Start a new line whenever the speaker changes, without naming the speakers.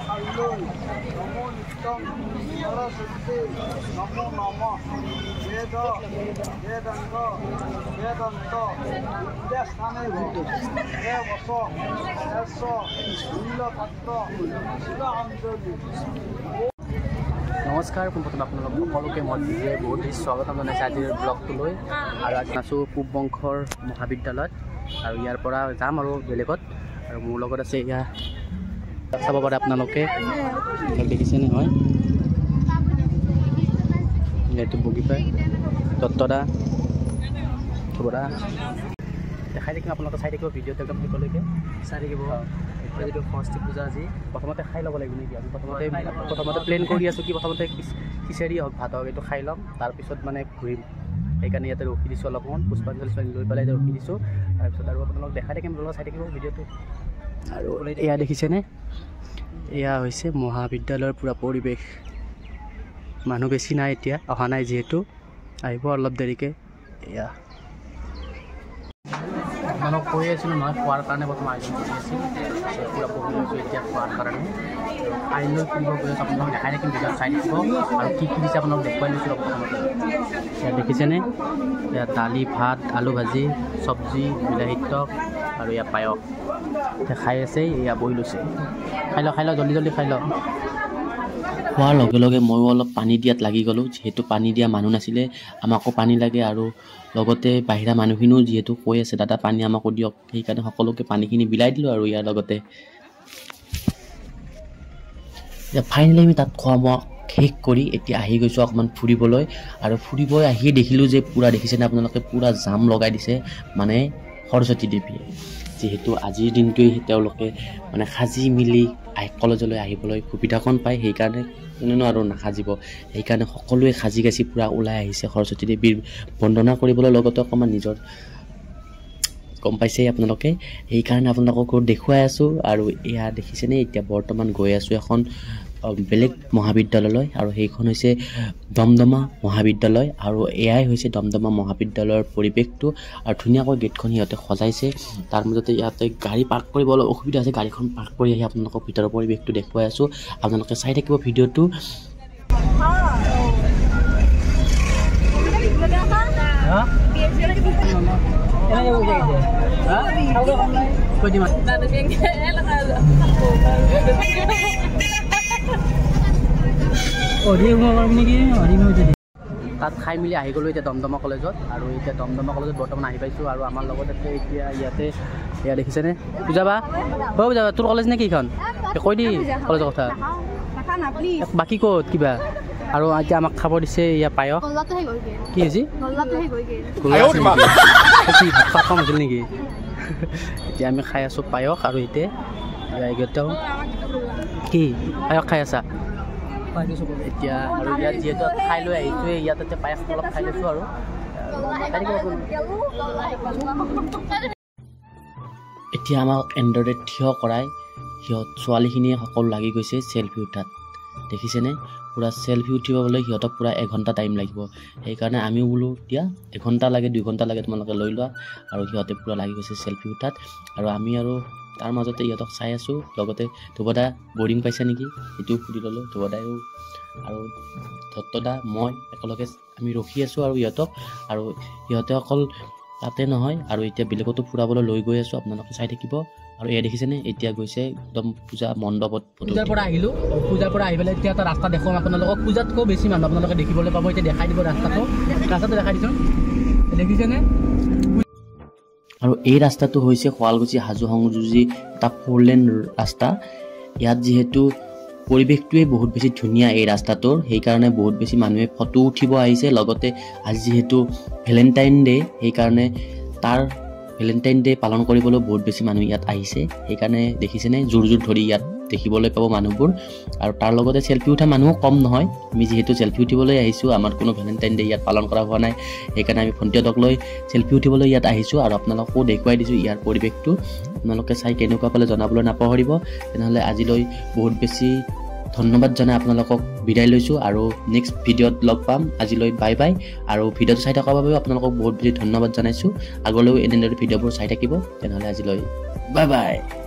কাল্লৈ নমো নিত্যং সরস্বতী নমো নমঃ বেদ বেদাঙ্গ বেদান্ত বিদ্যাস্থানে হে বস শেষ মূল্যপাত্র শিবাঞ্জলি।
নমস্কাৰ, পোনপ্ৰথমে আপোনালোক সকলোকে মই বহুত বেছি স্বাগতম জনাইছোঁ আজিৰ ব্লগটোলৈ। আৰু আজি আছোঁ পূব বংশৰ মহাবিদ্যালয়ত আৰু ইয়াৰ পৰা যাম আৰু বেলেগত। আৰু মোৰ লগত আছে এয়া চাব পাৰে আপোনালোকে, দেখিছে নহয়, এইটো বগী পায় দত্তদা থবদা দেখাই থাকিম আপোনালোকে, চাই থাকিব ভিডিঅ'টো একদম শেষলৈকে চাই থাকিব। এতিয়া যিটো সৰস্বতী পূজা আজি প্ৰথমতে খাই ল'ব লাগিব নেকি? আমি প্ৰথমতে প্লেন কৰি আছোঁ কি প্ৰথমতে খিচাৰি হওক ভাত হওক এইটো খাই ল'ম, তাৰপিছত মানে ঘূৰিম। সেইকাৰণে ইয়াতে ৰখি দিছোঁ অলপমান, পুষ্পাঞ্জলি লৈ পেলাই ৰখি দিছোঁ। তাৰপিছত আৰু আপোনালোক দেখাই থাকিম, আপোনালোকে চাই থাকিব ভিডিঅ'টো। আৰু এয়া দেখিছেনে, এয়া হৈছে মহাবিদ্যালয়ৰ পূৰা পৰিৱেশ। মানুহ বেছি নাই এতিয়া, অহা নাই যিহেতু, আহিব অলপ দেৰিকৈ। এয়া আপোনালোক কৈ আছিলোঁ নহয়, খোৱাৰ কাৰণে প্ৰথম আয়োজন কৰি আছিল, পূৰা পঢ়ি লৈছোঁ এতিয়া খোৱাৰ কাৰণে। কাইলৈ ফুৰিব গৈ আছোঁ, আপোনালোক দেখাই থাকিম, ভিডিঅ'ত চাই থাকিব। আৰু কি কি দিছে আপোনালোক দেখুৱাই লৈছোঁ প্ৰথমতে। ইয়াত দেখিছেনে, ইয়াত দালি, ভাত, আলু ভাজি, চব্জি, বিলাহী টক আৰু ইয়াত পায়স। এতিয়া খাই আছে, এয়া বহি লৈছে। খাই লওঁ জল্দি জল্দি খাই লওঁ। খোৱাৰ লগে লগে ময়ো অলপ পানী দিয়াত লাগি গ'লোঁ, যিহেতু পানী দিয়া মানুহ নাছিলে। আমাকো পানী লাগে আৰু লগতে বাহিৰা মানুহখিনিও যিহেতু কৈ আছে দাদা পানী আমাকো দিয়ক, সেইকাৰণে সকলোকে পানীখিনি বিলাই দিলোঁ। আৰু ইয়াৰ লগতে ফাইনেলি আমি তাত খোৱা বোৱা শেষ কৰি এতিয়া আহি গৈছোঁ অকণমান ফুৰিবলৈ। আৰু ফুৰিব আহিয়ে দেখিলোঁ যে পূৰা দেখিছেনে আপোনালোকে, পূৰা জাম লগাই দিছে মানে সৰস্বতী দেৱীয়ে। যিহেতু আজিৰ দিনটোৱেই তেওঁলোকে মানে সাজি মেলি কলেজলৈ আহিবলৈ সুবিধাকণ পায়, সেইকাৰণে কোনেনো আৰু নাসাজিব। সেইকাৰণে সকলোৱে সাজি কাচি পূৰা ওলাই আহিছে সৰস্বতী দেৱীৰ বন্দনা কৰিবলৈ, লগতে অকণমান নিজৰ গম পাইছেই আপোনালোকে। সেইকাৰণে আপোনালোকক দেখুৱাই আছোঁ। আৰু এয়া দেখিছেনে, এতিয়া বৰ্তমান গৈ আছোঁ এখন বেলেগ মহাবিদ্যালয়লৈ, আৰু সেইখন হৈছে দমদমা মহাবিদ্যালয়। আৰু এয়াই হৈছে দমদমা মহাবিদ্যালয়ৰ পৰিৱেশটো। আৰু ধুনীয়াকৈ গেটখন সিহঁতে সজাইছে, তাৰ মাজতে ইয়াতে গাড়ী পাৰ্ক কৰিব অলপ অসুবিধা আছে, গাড়ীখন পাৰ্ক কৰি আহি আপোনালোকক ভিতৰৰ পৰিৱেশটো দেখুৱাই আছোঁ। আপোনালোকে চাই থাকিব ভিডিঅ'টো। তাত খাই মেলি আহি গ'লোঁ এতিয়া দমদমা কলেজত। আৰু এতিয়া দমদমা কলেজত বৰ্তমান আহি পাইছোঁ। আৰু আমাৰ লগত আছে এতিয়া ইয়াতে, এয়া দেখিছেনে পূজাবা, পূজাবা তোৰ কলেজ নে কিখন কৈ দি কলেজৰ কথা, বাকী ক'ত কিবা। আৰু এতিয়া আমাক খাব দিছে এয়া পায়স। কি হৈছে ভাত কম হৈছিল নেকি? এতিয়া আমি খাই আছোঁ পায়স। আৰু এতিয়া এগিটাও কি পায়স খাই আছা এতিয়া। আৰু ইয়াত যিহেতু খাই লৈ আহিছোঁৱে, ইয়াত এতিয়া পায়স অলপ খাই লৈছোঁ। আৰু এতিয়া আমাক এনেদৰে থিয় কৰাই ছোৱালীখিনিয়ে সকলো লাগি গৈছে চেল্ফি উঠাত। দেখিছেনে, পূৰা চেল্ফি উঠিবলৈ সিহঁতক পূৰা এঘণ্টা টাইম লাগিব। সেইকাৰণে আমিও বোলো এতিয়া এঘণ্টা লাগে 2 ঘণ্টা লাগে তোমালোকে লৈ লোৱা। আৰু সিহঁতে পূৰা লাগি গৈছে চেল্ফি উঠাত। আৰু আমি আৰু তাৰ মাজতে ইহঁতক চাই আছোঁ। লগতে ধ্ৰুৱদা বৰিং পাইছে নেকি সেইটোও সুধি ল'লোঁ, ধ্ৰুৱদায়ো। আৰু দত্তদা মই একেলগে আমি ৰখি আছোঁ আৰু ইহঁতক। আৰু সিহঁতে অকল তাতে নহয়, আৰু এতিয়া বেলেগতো ফুৰাবলৈ লৈ গৈ আছোঁ, আপোনালোকে চাই থাকিব। আৰু এয়া দেখিছেনে, এতিয়া গৈছে একদম পূজা মণ্ডপত। পূজাৰ পৰা আহিলোঁ, পূজাৰ পৰা আহি পেলাই এতিয়া এটা ৰাস্তা দেখুৱাম আপোনালোকক। পূজাতকৈ বেছি মানুহ আপোনালোকে দেখিবলৈ পাব। এতিয়া দেখাই দিব ৰাস্তাটো দেখাই দিছোঁ, দেখিছেনে। আৰু এই ৰাস্তাটো হৈছে শুৱালকুছি হাজো সংযোজী এটা 4 লেন ৰাস্তা। ইয়াত যিহেতু পৰিৱেশটোৱে বহুত বেছি ধুনীয়া এই ৰাস্তাটোৰ, সেইকাৰণে বহুত বেছি মানুহে ফটো উঠিব আহিছে। লগতে আজি যিহেতু ভেলেণ্টাইন ডে', সেইকাৰণে তাৰ ভেলেণ্টাইন ডে' পালন কৰিবলৈ বহুত বেছি মানুহ ইয়াত আহিছে। সেইকাৰণে দেখিছেনে জোৰ ধৰি ইয়াত দেখিবলৈ পাব মানুহবোৰ। আৰু তাৰ লগতে চেল্ফি উঠা মানুহো কম নহয়। আমি যিহেতু চেল্ফি উঠিবলৈ আহিছোঁ, আমাৰ কোনো ভেলেণ্টাইন ডে' ইয়াত পালন কৰা হোৱা নাই, সেইকাৰণে আমি ভণ্টিহঁতক লৈ চেল্ফি উঠিবলৈ ইয়াত আহিছোঁ। আৰু আপোনালোককো দেখুৱাই দিছোঁ ইয়াৰ পৰিৱেশটো। আপোনালোকে চাই কেনেকুৱা পালে জনাবলৈ নাপাহৰিব। তেনেহ'লে আজিলৈ বহুত বেছি ধন্যবাদ জনাই আপোনালোকক বিদায় লৈছোঁ। আৰু নেক্সট ভিডিঅ'ত লগ পাম। আজিলৈ বাই বাই। আৰু ভিডিঅ'টো চাই থকাৰ বাবেও আপোনালোকক বহুত বেছি ধন্যবাদ জনাইছোঁ। আগলৈও এনেদৰে ভিডিঅ'বোৰ চাই থাকিব। তেনেহ'লে আজিলৈ বাই বাই।